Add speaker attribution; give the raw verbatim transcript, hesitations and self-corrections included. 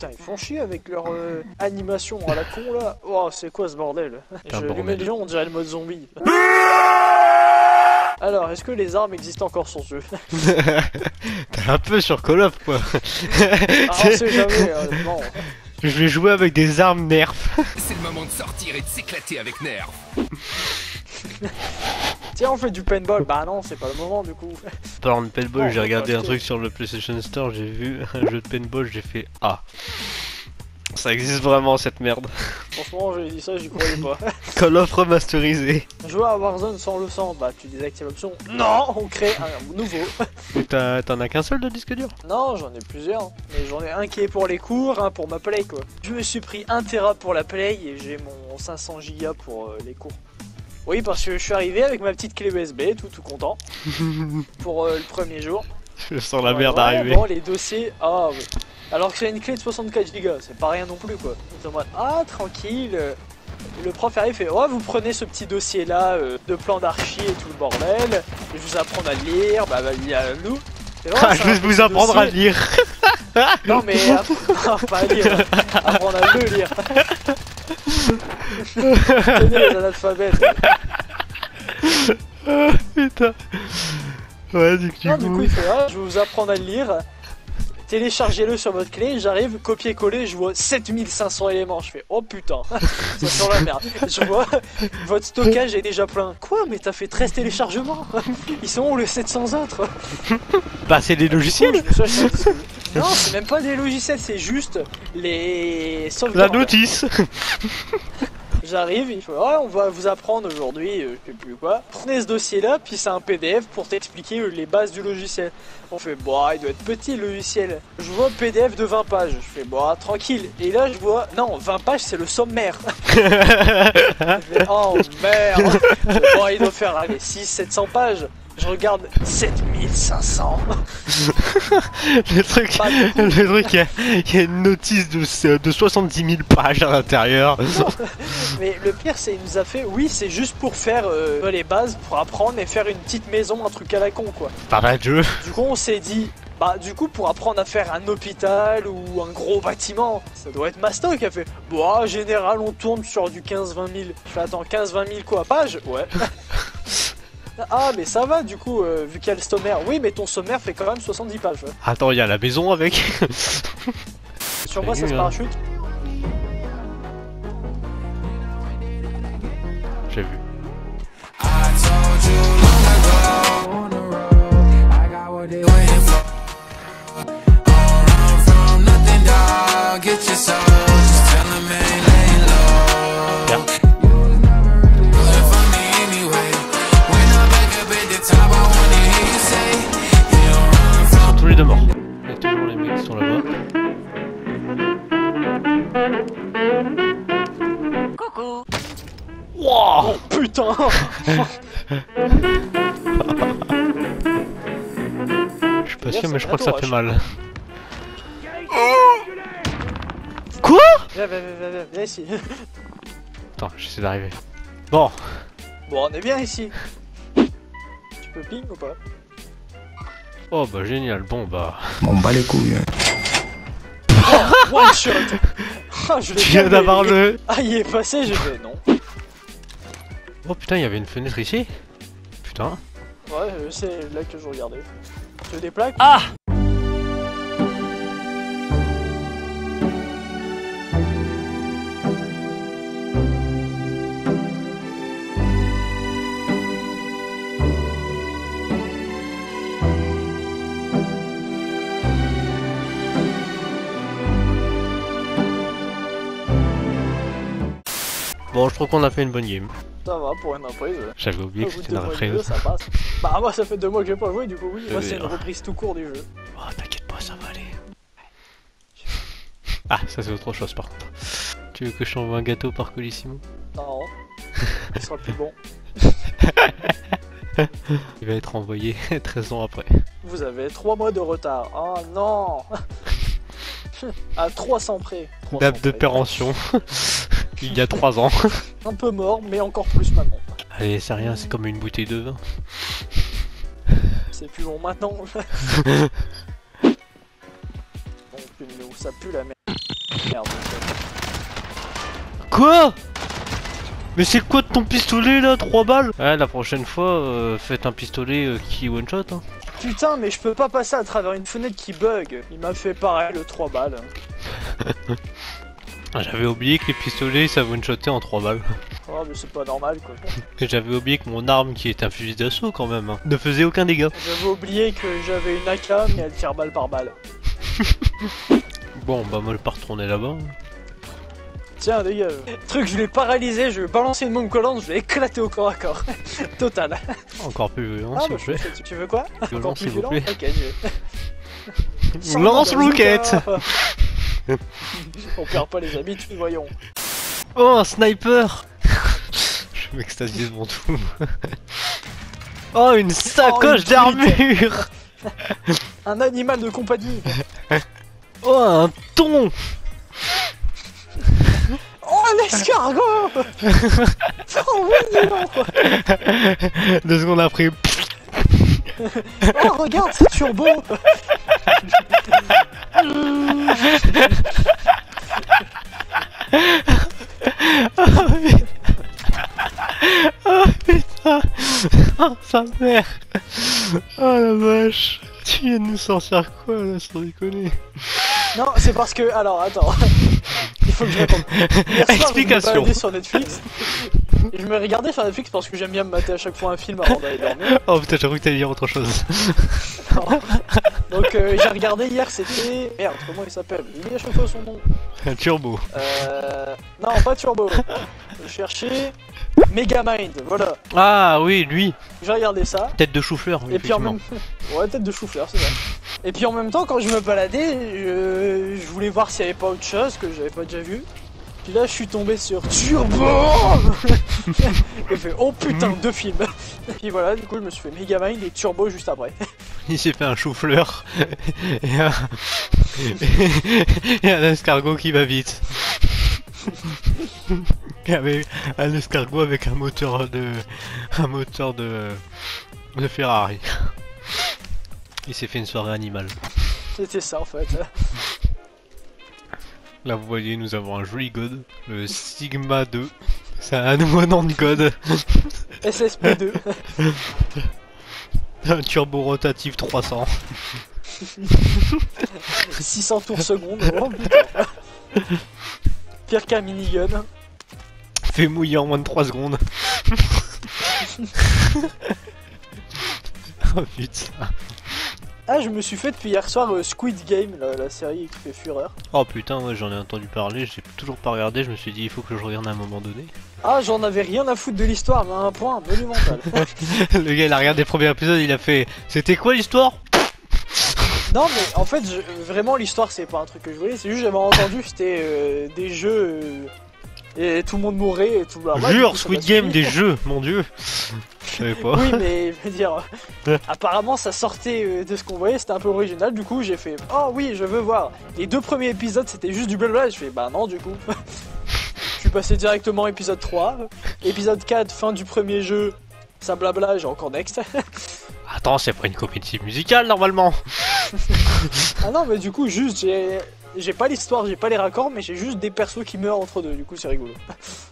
Speaker 1: putain, ils font chier avec leur euh, animation à la con là. Oh, c'est quoi ce bordel? Je lui mets le jeu, on dirait le mode zombie. Alors, est-ce que les armes existent encore sur ce jeu?
Speaker 2: T'es un peu sur Call of quoi.
Speaker 1: Ah, on sait jamais, euh, non.
Speaker 2: Je vais jouer avec des armes Nerf.
Speaker 3: C'est le moment de sortir et de s'éclater avec Nerf.
Speaker 1: Tiens, on fait du paintball. Bah non, c'est pas le moment du coup.
Speaker 2: Parlant de paintball,
Speaker 1: Oh,
Speaker 2: j'ai regardé un
Speaker 1: acheter.
Speaker 2: truc sur le PlayStation Store, j'ai vu un jeu de paintball, j'ai fait ah. Ça existe vraiment cette merde.
Speaker 1: Franchement, j'ai dit ça, j'y croyais pas.
Speaker 2: Call of remasterisé.
Speaker 1: Jouer à Warzone sans le sang, bah tu désactives l'option. Non, on crée un nouveau.
Speaker 2: Et t'en as qu'un seul de disque dur?
Speaker 1: Non, j'en ai plusieurs. Mais j'en ai un qui est pour les cours, un pour ma play quoi. Je me suis pris un téra pour la play et j'ai mon cinq cents gigas pour euh, les cours. Oui, parce que je suis arrivé avec ma petite clé U S B, tout tout content. Pour euh, le premier jour.
Speaker 2: Je sens la
Speaker 1: Ouais,
Speaker 2: merde
Speaker 1: ouais,
Speaker 2: arriver.
Speaker 1: Bon, les dossiers, ah ouais. Alors que c'est une clé de soixante-quatre gigas, c'est pas rien non plus quoi. En mode, ah tranquille. Le prof arrive et fait, ouais, vous prenez ce petit dossier là euh, de plan d'archi et tout le bordel. Je vous apprends à lire, bah bah il y a nous. Et ouais,
Speaker 2: Ah, je vais vous apprendre dossier. à lire.
Speaker 1: Non mais non, pas à lire, apprendre à le lire. Tenez les analphabètes.
Speaker 2: Oh, putain. Ouais, du coup.
Speaker 1: Non, du coup il fait, ah, je vais vous apprendre à le lire. Téléchargez-le sur votre clé, j'arrive, copier-coller, je vois sept mille cinq cents éléments, je fais oh putain, ça sent la merde. Je vois, votre stockage est déjà plein. Quoi, mais t'as fait treize téléchargements? Ils sont où les sept cents autres?
Speaker 2: Bah c'est des logiciels.
Speaker 1: Non, c'est même pas des logiciels, c'est juste les
Speaker 2: La
Speaker 1: sauvegardes.
Speaker 2: notice.
Speaker 1: J'arrive, il faut, oh, on va vous apprendre aujourd'hui, euh, je sais plus quoi. Prenez ce dossier là, puis c'est un P D F pour t'expliquer euh, les bases du logiciel. On fait, bon, il doit être petit le logiciel. Je vois P D F de vingt pages, je fais, bon, tranquille. Et là, je vois, non, vingt pages, c'est le sommaire. Je fais, oh merde. Bon, il doit faire, allez, six cents sept cents pages. Je regarde sept mille cinq cents.
Speaker 2: Le truc,
Speaker 1: Bah, coup,
Speaker 2: le truc, il y, a, il y a une notice de, de soixante-dix mille pages à l'intérieur.
Speaker 1: Mais le pire, c'est il nous a fait, oui, c'est juste pour faire euh, les bases, pour apprendre et faire une petite maison, un truc à la con, quoi.
Speaker 2: Pas mal de jeu.
Speaker 1: Du coup, on s'est dit, bah, du coup, pour apprendre à faire un hôpital ou un gros bâtiment, ça doit être Masto qui a fait, bon, en général, on tourne sur du quinze vingt mille. Je fais, attends, quinze vingt mille quoi, page? Ouais. Ah mais ça va du coup, euh, vu qu'il y a le sommaire. Oui mais ton sommaire fait quand même soixante-dix pages. Ouais.
Speaker 2: Attends, il y a la maison avec.
Speaker 1: Sur moi ça se parachute.
Speaker 2: J'ai vu. Tous les deux morts. Il y a toujours les mecs qui sont là-bas.
Speaker 1: Coucou. Wow. Oh putain.
Speaker 2: Je suis pas sûr mais je crois que ça fait mal. Quoi?
Speaker 1: Viens, viens, viens, viens, viens ici.
Speaker 2: Attends, j'essaie d'arriver. Bon.
Speaker 1: Bon on est bien ici. Tu peux ping ou pas?
Speaker 2: Oh bah génial, bon bah...
Speaker 4: On bat les couilles.
Speaker 1: Oh, one shot. Ah, je l'ai
Speaker 2: Tu viens
Speaker 1: bien,
Speaker 2: d'avoir
Speaker 1: mais-
Speaker 2: le...
Speaker 1: Ah il est passé, j'ai fait non.
Speaker 2: Oh putain, il y avait une fenêtre ici. Putain.
Speaker 1: Ouais, euh, c'est là que je regardais. Tu veux des plaques?
Speaker 2: Ah! Bon, je trouve qu'on a fait une bonne game.
Speaker 1: Ça va pour une reprise.
Speaker 2: J'avais oublié
Speaker 1: Au
Speaker 2: que
Speaker 1: bout de
Speaker 2: c'était
Speaker 1: deux
Speaker 2: une
Speaker 1: mois de
Speaker 2: reprise.
Speaker 1: jeu, ça passe. Bah moi ça fait deux mois que j'ai pas joué du coup oui, moi
Speaker 2: Je
Speaker 1: c'est une
Speaker 2: veux dire.
Speaker 1: reprise tout court du jeu.
Speaker 2: Oh, t'inquiète pas, ça va aller. Ah, ça c'est autre chose par contre. Tu veux que je t'envoie un gâteau par Colissimo?
Speaker 1: Non, ce sera plus bon.
Speaker 2: Il va être envoyé treize ans après.
Speaker 1: Vous avez trois mois de retard. Oh non. À trois cents près. trois cents
Speaker 2: Date de
Speaker 1: près.
Speaker 2: péremption. Il y a trois ans.
Speaker 1: Un peu mort, mais encore plus maintenant.
Speaker 2: Allez, c'est rien, c'est comme une bouteille de vin.
Speaker 1: C'est plus bon maintenant. Donc, nous, ça pue la merde. merde.
Speaker 2: Quoi? Mais c'est quoi de ton pistolet là? trois balles? Ouais, la prochaine fois, euh, faites un pistolet euh, qui one shot. Hein.
Speaker 1: Putain, mais je peux pas passer à travers une fenêtre qui bug. Il m'a fait pareil, le trois balles.
Speaker 2: J'avais oublié que les pistolets ça one shotait en trois balles.
Speaker 1: Oh, mais c'est pas normal quoi.
Speaker 2: Et j'avais oublié que mon arme, qui est un fusil d'assaut quand même, hein, ne faisait aucun dégât.
Speaker 1: J'avais oublié que j'avais une A K, mais elle tire balle par balle.
Speaker 2: Bon, bah moi je vais pas retourner là-bas.
Speaker 1: Tiens, les gars, le truc, je l'ai paralysé, je vais balancer une bombe collante, je vais éclater au corps à corps. Total.
Speaker 2: Encore plus violent,
Speaker 1: Ah,
Speaker 2: s'il
Speaker 1: bah,
Speaker 2: vous plaît.
Speaker 1: je- tu veux quoi?
Speaker 2: Violent,
Speaker 1: Encore
Speaker 2: s'il
Speaker 1: plus
Speaker 2: vous
Speaker 1: violent?
Speaker 2: plaît.
Speaker 1: Ok, je...
Speaker 2: Lance roquette.
Speaker 1: On perd pas les habitudes, voyons.
Speaker 2: Oh, un sniper. Je m'extasie devant tout. Oh, une sacoche
Speaker 1: une
Speaker 2: d'armure.
Speaker 1: Un animal de compagnie.
Speaker 2: Oh, un thon.
Speaker 1: Oh, un escargot. Oh oui, non.
Speaker 2: Deux secondes après.
Speaker 1: Oh, regarde, c'est turbo.
Speaker 2: Oh putain. Oh sa mère. Oh la vache. Tu viens de nous sortir quoi là, sans déconner?
Speaker 1: Non, c'est parce que... Alors, attends. Il faut que je réponde. Hier soir,
Speaker 2: Explication.
Speaker 1: je me baladais sur Netflix. Et je me regardais sur Netflix parce que j'aime bien me mater à chaque fois un film avant d'aller dormir.
Speaker 2: Oh putain, j'avoue que t'allais dire autre chose.
Speaker 1: Non. Donc euh, j'ai regardé hier, c'était... Merde, comment il s'appelle? Il est à chaque fois son nom.
Speaker 2: Un turbo.
Speaker 1: Euh... Non, pas Turbo. Je cherchais... Megamind, voilà.
Speaker 2: Ah oui, lui.
Speaker 1: J'ai regardé ça.
Speaker 2: Tête de chou-fleur, oui,
Speaker 1: Et puis en
Speaker 2: effectivement.
Speaker 1: même... Ouais, tête de chou-fleur, c'est ça. Et puis en même temps, quand je me baladais, je, je voulais voir s'il n'y avait pas autre chose que j'avais pas déjà vu. Puis là, je suis tombé sur Turbo. J'ai fait, oh putain, deux films. Et puis voilà, du coup, je me suis fait Megamind et Turbo juste après.
Speaker 2: Il s'est fait un chou-fleur et un... et un escargot qui va vite. Avec un escargot avec un moteur de un moteur de de Ferrari. Il s'est fait une soirée animale.
Speaker 1: C'était ça en fait.
Speaker 2: Là vous voyez, nous avons un joli god, le Sigma deux. C'est un nouveau nom de god.
Speaker 1: S S P deux.
Speaker 2: Un turbo rotatif trois cents.
Speaker 1: six cents tours seconde. Oh putain. Pire qu'un minigun.
Speaker 2: Fait mouiller en moins de trois secondes. Oh putain.
Speaker 1: Ah, je me suis fait depuis hier soir euh, Squid Game, la, la série qui fait fureur.
Speaker 2: Oh putain, ouais, j'en ai entendu parler, j'ai toujours pas regardé, je me suis dit il faut que je regarde à un moment donné.
Speaker 1: Ah, j'en avais rien à foutre de l'histoire, mais à un point monumental.
Speaker 2: Le gars il a regardé le premier épisode, il a fait c'était quoi l'histoire?
Speaker 1: Non, mais en fait, je- vraiment, l'histoire, c'est pas un truc que je voulais, c'est juste j'avais entendu que c'était euh, des jeux euh, et tout le monde mourait et tout. Bah, ouais, du
Speaker 2: Jure,
Speaker 1: coup, ça
Speaker 2: Squid
Speaker 1: m'a
Speaker 2: Game
Speaker 1: suffi.
Speaker 2: des jeux, mon dieu. Je savais pas.
Speaker 1: Oui, mais je veux dire, apparemment, ça sortait euh, de ce qu'on voyait, c'était un peu original. Du coup, j'ai fait, oh oui, je veux voir. Les deux premiers épisodes, c'était juste du blabla. Et je fais, bah non, du coup. Je suis passé directement à épisode trois. Épisode quatre, fin du premier jeu. Ça blabla, j'ai encore next.
Speaker 2: Attends, c'est pas une comédie musicale normalement.
Speaker 1: Ah non, mais du coup, juste, j'ai j'ai pas l'histoire, j'ai pas les raccords, mais j'ai juste des persos qui meurent entre deux. Du coup, c'est rigolo.